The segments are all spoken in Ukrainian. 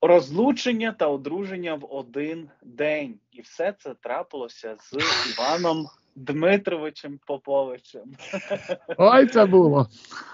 Розлучення та одруження в один день. І все це трапилося з Іваном Дмитровичем Поповичем. Ой, це було.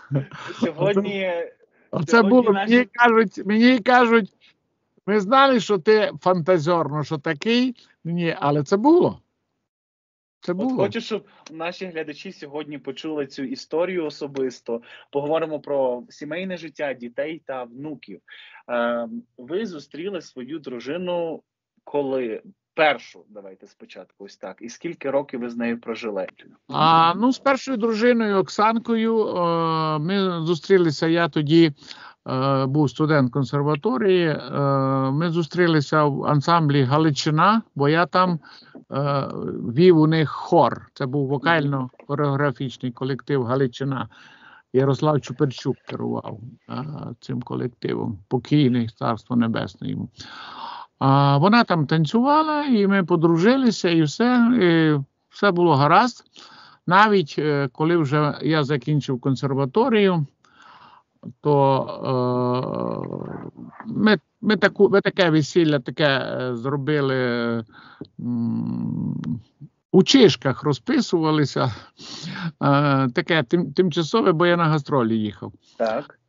Оце було. Мені кажуть, ми знали, що ти фантазер, що такий. Ні, але це було. Хочу, щоб наші глядачі сьогодні почули цю історію особисто. Поговоримо про сімейне життя дітей та внуків. Ви зустріли свою дружину коли? Першу, давайте спочатку, ось так. І скільки років ви з нею прожили? З першою дружиною Оксанкою ми зустрілися, я тоді був студент консерваторії, ми зустрілися в ансамблі «Галичина», бо я там вів у них хор. Це був вокально-хореографічний колектив «Галичина». Ярослав Чуперчук керував цим колективом, покійний, царство небесне йому. Вона там танцювала, і ми подружилися, і все було гаразд. Навіть коли вже я закінчив консерваторію, то ми таке весілля зробили, у Чишках розписувалися, таке тимчасове, бо я на гастролі їхав. Так.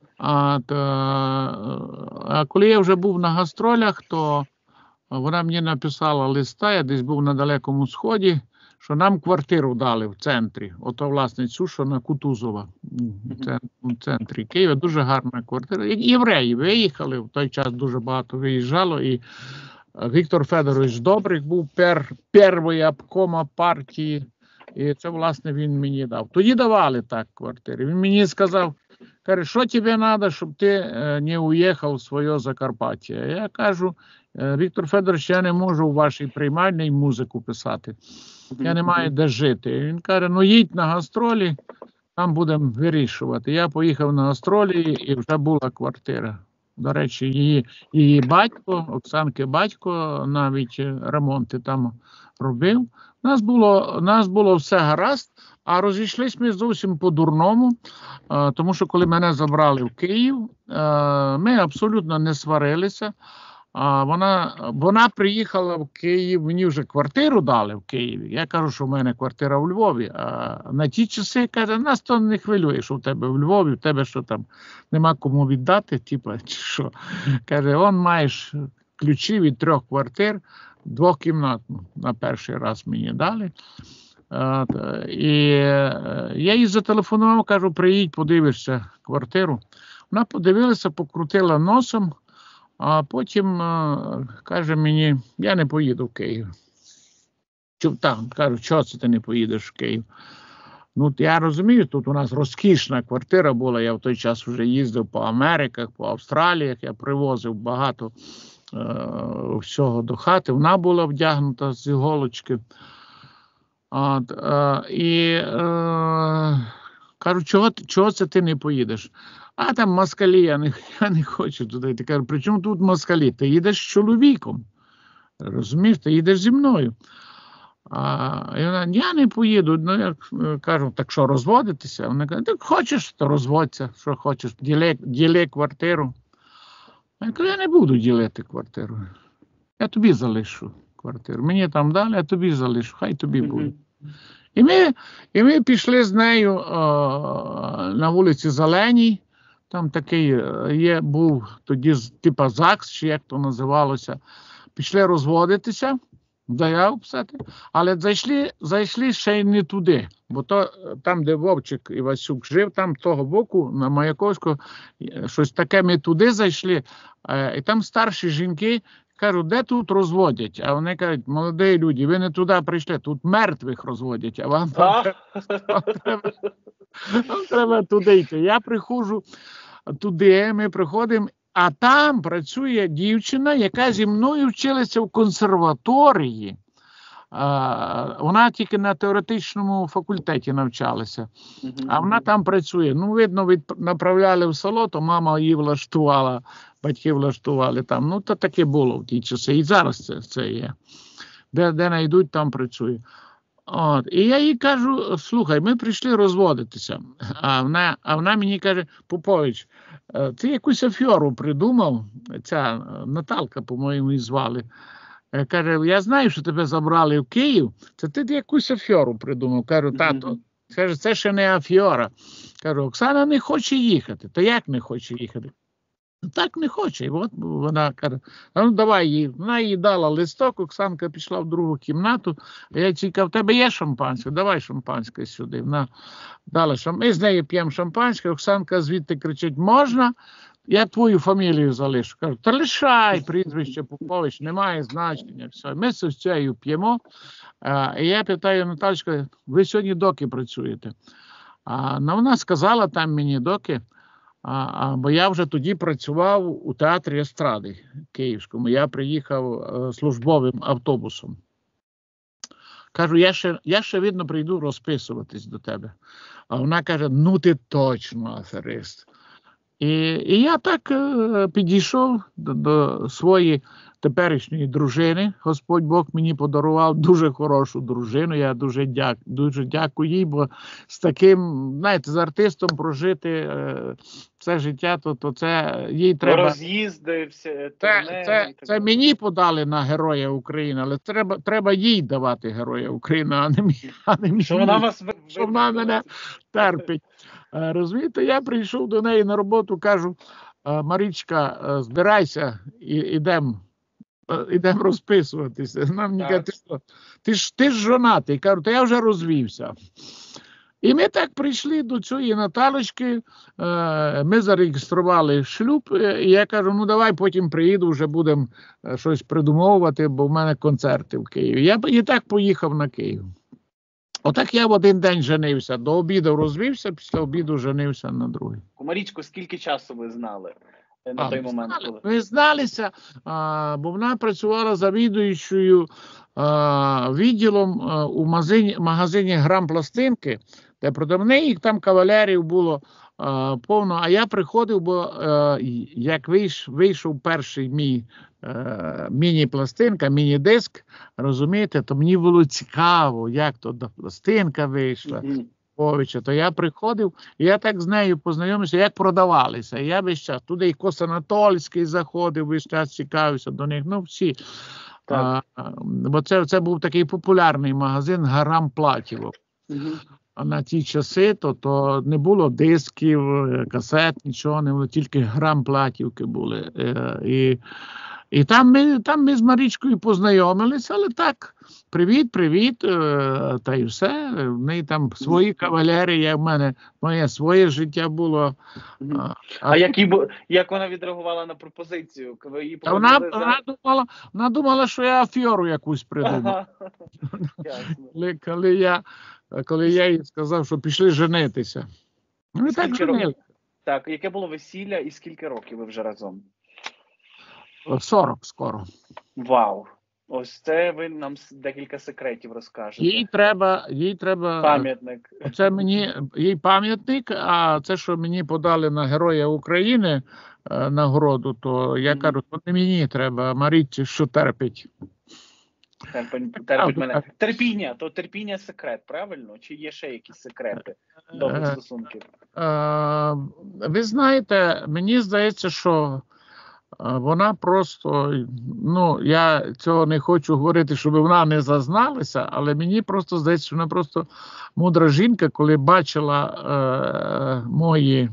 А коли я вже був на гастролях, то вона мені написала листа, я десь був на Далекому Сході, що нам квартиру дали в центрі. Ото, власне, цю, що на Кутузова, в центрі Києва. Дуже гарна квартира. Євреї виїхали, в той час дуже багато виїжджало. І Віктор Федорович Добрик був перший обкома партії. І це, власне, він мені дав. Тоді давали так квартири. Він мені сказав, каже, що тобі треба, щоб ти не уїхав в своє Закарпаття. Я кажу, Віктор Федорович, я не можу у вашій приймальній музику писати. Я не маю де жити. Він каже, їдь на гастролі, там будемо вирішувати. Я поїхав на гастролі, і вже була квартира. До речі, її батько, Оксанки батько, навіть ремонти там робив. У нас було все гаразд, а розійшлись ми зовсім по-дурному, тому що коли мене забрали в Київ, ми абсолютно не сварилися. Вона приїхала в Київ, мені вже квартиру дали в Києві. Я кажу, що в мене квартира в Львові. А на ті часи, каже, нас то не хвилює, що в тебе в Львові, в тебе що там, нема кому віддати, чи що. Каже, маєш ключі від 3 квартир, 2-кімнатну на перший раз мені дали. І я їй зателефонував, кажу, приїдь, подивишся квартиру. Вона подивилася, покрутила носом, а потім каже мені, я не поїду в Київ. Кажу, чого це ти не поїдеш в Київ? Я розумію, тут у нас розкішна квартира була, я в той час вже їздив по Америках, по Австраліях, я привозив багато всього до хати. Вона була вдягнута з іголочки. Кажу, чого це ти не поїдеш? А там москалі, я не хочу туди. Ти кажу, при чому тут москалі? Ти їдеш з чоловіком. Розумієш, ти їдеш зі мною. І вона, я не поїду. Я кажу, так що, розводитися? Вона каже, так хочеш, то розводься, що хочеш, діли квартиру. Я кажу, я не буду ділити квартиру. Я тобі залишу квартиру. Мені там дали, я тобі залишу, хай тобі буде. І ми пішли з нею на вулиці Зеленій. Там такий був тоді типа ЗАГС, чи як то називалося. Пішли розводитися, заяву писати, але зайшли ще й не туди. Бо там, де Вовчик Івасюк жив, там того боку, на Маяковського, щось таке ми туди зайшли. І там старші жінки кажуть, де тут розводять? А вони кажуть, молоді люди, ви не туди прийшли, тут мертвих розводять, а вам треба туди йти. Я приходжу туди, ми приходимо, а там працює дівчина, яка зі мною вчилася в консерваторії. Вона тільки на теоретичному факультеті навчалася. А вона там працює. видно, направляли в село, то мама її влаштувала, батьки влаштували там. То таке було в ті часи. І зараз це є. Де знайдуть, там працює. І я їй кажу, слухай, ми прийшли розводитися. А вона мені каже, Попович, ти якусь аферу придумав, ця Наталка, по-моєму, її звали. Каже, я знаю, що тебе забрали в Київ, це ти якусь аферу придумав. Кажу, тато, це ще не афера. Кажу, Оксана не хоче їхати. Та як не хоче їхати? Так не хоче. І от вона каже, ну давай їй. Вона їй дала листок, Оксанка пішла в другу кімнату. Я чекав, в тебе є шампанське? Давай шампанське сюди. Вона дала шампанське. Ми з нею п'ємо шампанське, Оксанка звідти кричить, можна? Я твою фамілію залишу. Кажу, та лишай, прізвище Попович, немає значення. Все. Ми з цією п'ємо. І я питаю Наталочка, ви сьогодні доки працюєте? Вона сказала там мені доки, бо я вже тоді працював у театрі естради Київському. Я приїхав службовим автобусом. Кажу, я ще видно прийду розписуватись до тебе. А вона каже, ну ти точно аферист. І я так підійшов до своєї теперішньої дружини. Господь Бог мені подарував дуже хорошу дружину. Я дуже дякую їй, бо з таким, знаєте, з артистом прожити це життя, то це їй треба... Роз'їзди, все, це мені подали на Героя України, але треба їй давати Героя України, а не мені. Що вона вас... Що вона мене терпить. Розумієте, я прийшов до неї на роботу, кажу, Марічка, збирайся, ідемо розписуватися. Вона мені каже, ти ж жонатий. Кажу, та я вже розвівся. І ми так прийшли до цієї Наталочки, ми зареєстрували шлюб, і я кажу, ну давай потім приїду, вже будемо щось придумовувати, бо в мене концерти в Києві. Я і так поїхав на Київ. Отак я в один день женився, до обіду розвівся, після обіду женився на другий. Марічку, скільки часу ви знали на той момент? Ми зналися, бо вона працювала завідуючою відділом у магазині «Грампластинки», де проти неї там кавалерів було повно, а я приходив, бо як вийшов перший мій міні-пластинка, міні-диск, розумієте, то мені було цікаво, як то пластинка вийшла, Повіча, то я приходив, і я так з нею познайомився, як продавалися, і я весь час, туди і Кос-Анатольський заходив, весь час цікавився до них, ну всі. Бо це був такий популярний магазин «Грамплатівок». А на ті часи то не було дисків, касет, нічого не було, тільки грамплатівки були. І там ми з Марічкою познайомилися, але так, привіт, та й все. В неї там свої кавалери, в мене моє своє життя було. Як вона відреагувала на пропозицію? Вона думала, що я аферу якусь придумав. Коли я їй сказав, що пішли женитися. Ми так женилися. Так, яке було весілля і скільки років ви вже разом? 40 скоро. Вау! Ось це ви нам декілька секретів розкажете. Їй треба пам'ятник. Це їй пам'ятник, а це, що мені подали на Героя України нагороду, то я кажу, то не мені треба, Марічці, що терпить. Терпить мене. Терпіння секрет, правильно? Чи є ще якісь секрети добрих стосунків? Ви знаєте, мені здається, що вона просто, я цього не хочу говорити, щоб вона не зазналася, але мені просто здається, що вона просто мудра жінка, коли бачила мої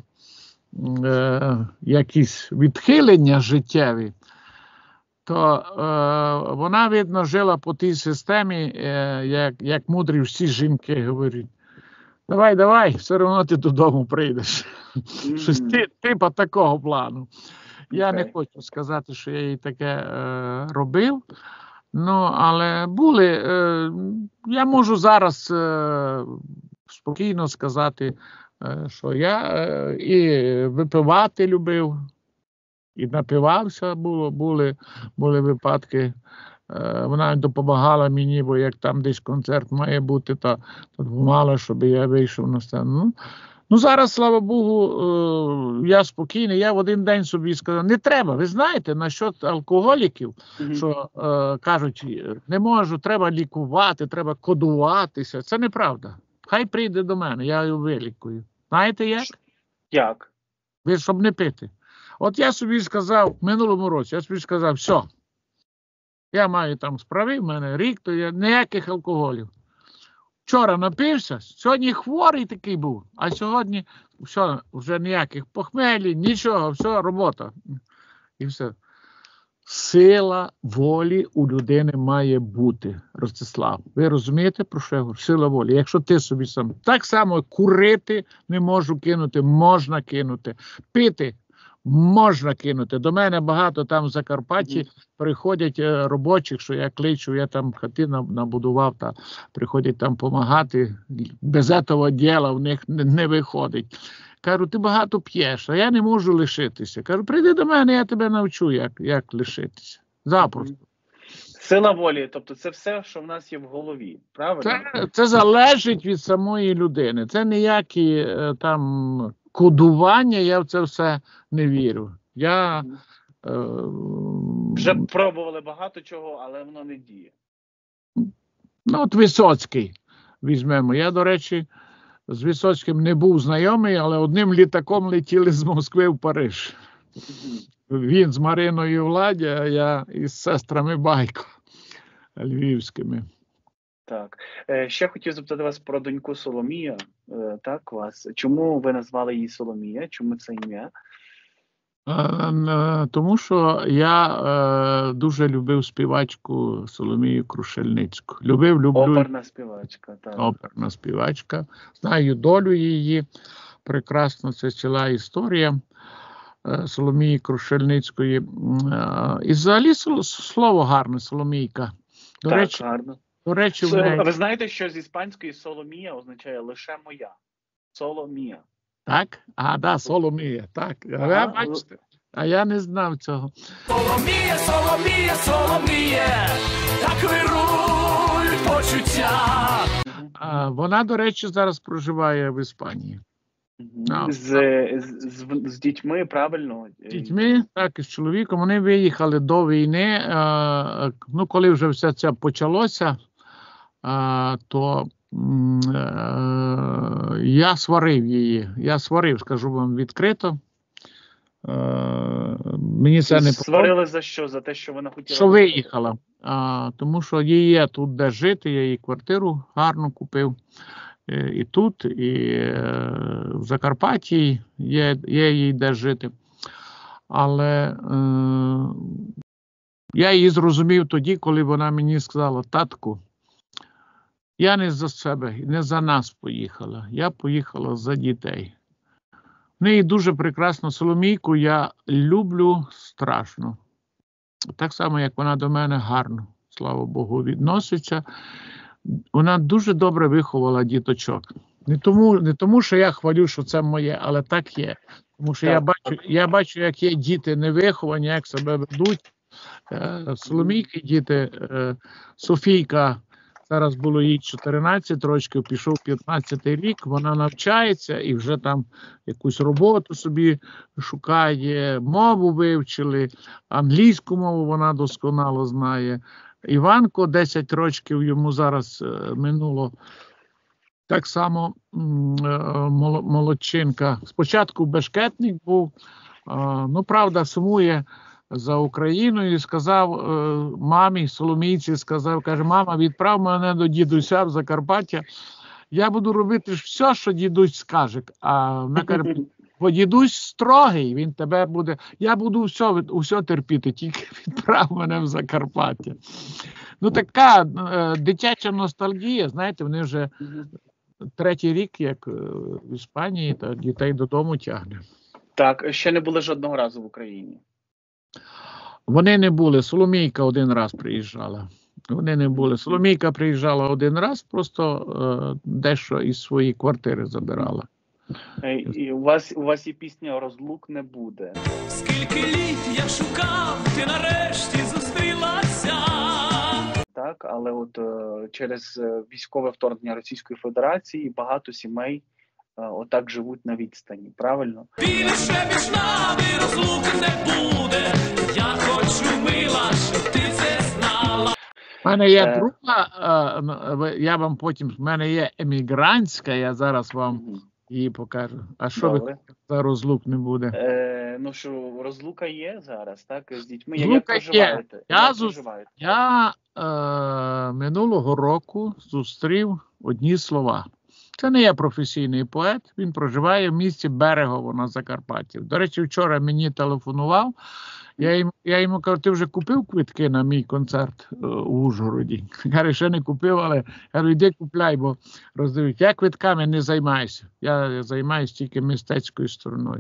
якісь відхилення життєві, то вона, видно, жила по тій системі, як мудрі всі жінки говорять. Давай, все одно ти додому прийдеш. Щось типа такого плану. Я не хочу сказати, що я їй таке робив, але були, я можу зараз спокійно сказати, що я і випивати любив, і напивався, були випадки. Вона допомагала мені, бо як там десь концерт має бути, то допомагала, щоб я вийшов на сцену. Зараз, слава Богу, я спокійний. Я в один день собі сказав, не треба, ви знаєте, насчет алкоголіків, що кажуть, не можу, треба лікувати, треба кодуватися. Це неправда. Хай прийде до мене, я його вилікую. Знаєте як? Як? Ви щоб не пити. От я собі сказав, в минулому році, я собі сказав, все, я маю там справи, в мене рік, то я ніяких алкоголів. Вчора напився, сьогодні хворий такий був, а сьогодні все, вже ніяких похмелі, нічого, все, робота. І все. Сила волі у людини має бути, Ростислав. Ви розумієте, про що я говорю? Сила волі. Якщо ти собі сам... Так само курити не можу кинути, можна кинути. Пити можна кинути. До мене багато там в Закарпатті приходять робочих, що я кличу, я там хати набудував, та приходять там допомагати. Без цього діла в них не виходить. Кажу, ти багато п'єш, а я не можу лишитися. Кажу, прийди до мене, я тебе навчу, як лишитися. Запросто. Сила волі, тобто це все, що в нас є в голові, правильно? Це залежить від самої людини. Це ніякі там кодування, я в це все не вірю. Вже пробували багато чого, але воно не діє. Ну, от Висоцький візьмемо. Я, до речі, з Висоцьким не був знайомий, але одним літаком летіли з Москви в Париж. Він з Мариною Владі, а я із сестрами Байко львівськими. Так. Ще хотів запитати вас про доньку Соломія. Так, вас. Чому ви назвали її Соломія? Чому це ім'я? Тому що я дуже любив співачку Соломію Крушельницьку. Люблю. Оперна співачка, так. Оперна співачка. Знаю долю її. Прекрасно, це ціла історія Соломії Крушельницької. І взагалі слово гарне, Соломійка. Гарно. До речі, ви знаєте, що з іспанської Соломія означає лише моя. Соломія. Так? Соломія, так. Ага. Бачите? А я не знав цього. Соломія, Соломія, Соломія, так вирують почуття. Вона, до речі, зараз проживає в Іспанії. З дітьми, правильно? З дітьми, так, і з чоловіком. Вони виїхали до війни. Коли вже все це почалося, то я сварив її. Скажу вам відкрито. Мені це не подобається. Сварили за що? За те, що вона хотіла? Що виїхала. Тому що їй є тут де жити, я їй квартиру гарно купив. І тут, і в Закарпатті є їй де жити. Але я її зрозумів тоді, коли вона мені сказала: татку, я не за себе, не за нас поїхала, я поїхала за дітей. В неї дуже прекрасно Соломійку, я люблю страшно. Так само, як вона до мене гарно, слава Богу, відноситься. Вона дуже добре виховала діточок. Не тому, що я хвалю, що це моє, але так є. Тому що я бачу, як є діти невиховані, як себе ведуть. Соломійки діти, Софійка, зараз було їй 14 років, пішов 15-й рік, вона навчається і вже там якусь роботу собі шукає, мову вивчили, англійську мову вона досконало знає. Іванко, 10 років йому зараз минуло, так само молодчинка. Спочатку бешкетник був, правда, сумує за Україною і сказав мамі, Соломійці, каже: мама, відправ мене до дідуся в Закарпаття, я буду робити все, що дідусь скаже. А вона каже: бо дідусь строгий, він тебе буде, я буду все терпіти, тільки відправ мене в Закарпаття. Така дитяча ностальгія, знаєте, вони вже 3-й рік, як в Іспанії, та дітей додому тягне. Так, ще не були жодного разу в Україні? Вони не були. Соломійка один раз приїжджала. Вони не були. Соломійка приїжджала один раз, просто дещо із своєї квартири забирала. І у вас є пісня «Розлук не буде». Скільки літ я шукав, ти нарешті зустрілася. Так, але от через військове вторгнення Російської Федерації багато сімей отак живуть на відстані, правильно? Більше між нами розлук не буде, я хочу, мила, щоб ти це знала. У мене є друга, я вам потім, в мене є емігрантська, я зараз вам їй покажу. А що ви за розлук не буде? Ну що, розлука є зараз, так, з дітьми? Розлука Як проживаєте? Я минулого року зустрів одні слова. Це не є професійний поет, він проживає в місті Берегово на Закарпатті. До речі, вчора мені телефонував, я йому кажу, ти вже купив квитки на мій концерт у Ужгороді? Каже, ще не купив, але кажу, йди купляй, бо роздають. Я квитками не займаюся, я займаюся тільки мистецькою стороною.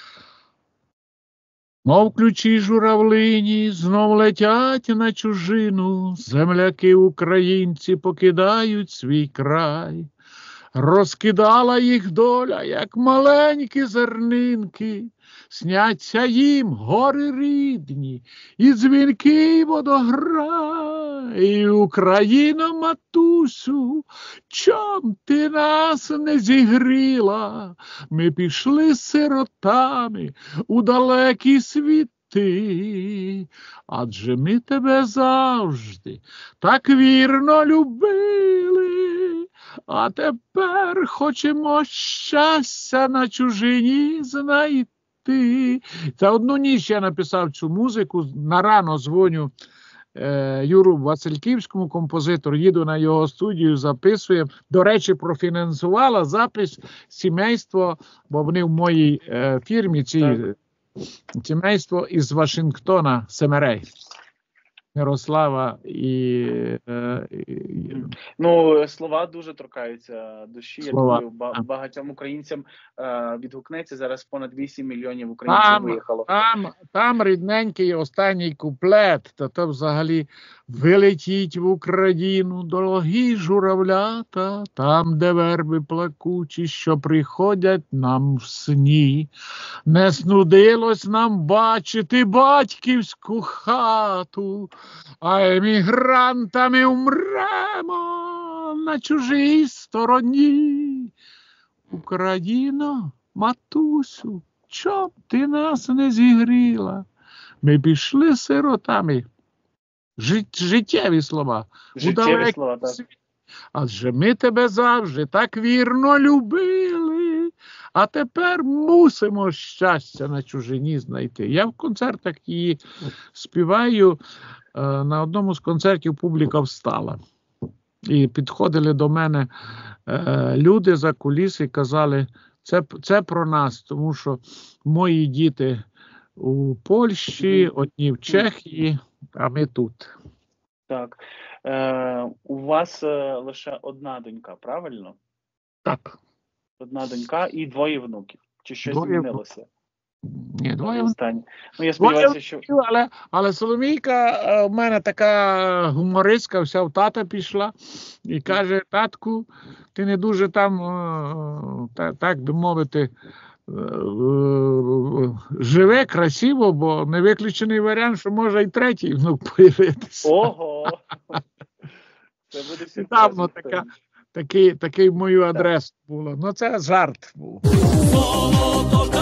Мов ключі журавлині, знов летять на чужину, земляки українці покидають свій край. Розкидала їх доля, як маленькі зернинки, сняться їм гори рідні, і дзвінкий водограй. І Україно, матусю, чом ти нас не зігріла? Ми пішли сиротами у далекі світи, адже ми тебе завжди так вірно любили. А тепер хочемо щастя на чужині знайти. Це одну ніч я написав цю музику, на рано дзвоню Юру Васильківському, композитору, їду на його студію, записуємо. До речі, профінансувала запис сімейство, бо вони в моїй фірмі, сімейство із Вашингтона, Семерей. Мирослава Ну, слова дуже торкаються душі. Я думаю, багатьом українцям відгукнеться. Зараз понад 8 мільйонів українців виїхало. Там рідненький останній куплет, то взагалі вилетіть в Україну дорогі журавлята, там, де верби плакучі, що приходять нам в сні. Не снудилось нам бачити батьківську хату, а емігрантами умремо на чужій стороні. Україно, матусю, чом ти нас не зігріла? Ми пішли сиротами. Життєві слова. Життєві слова, так. Адже ми тебе завжди так вірно любили, а тепер мусимо щастя на чужині знайти. Я в концертах її співаю, на одному з концертів публіка встала. І підходили до мене люди за куліси і казали, це про нас, тому що мої діти у Польщі, одні в Чехії, а ми тут. Так. У вас лише одна донька, правильно? Так. Одна донька і двоє внуків. Чи щось змінилося? Ні, двоє внуків. Ну, я сподіваюся, що... Але Соломійка в мене така гумористка, вся в тата пішла і каже, татку, ти не дуже там, так би мовити, живе красиво, бо не виключений варіант, що може і третій внук появитися. Ого! Це буде сюрприз. Такий в мою адресу було. Ну, це жарт був.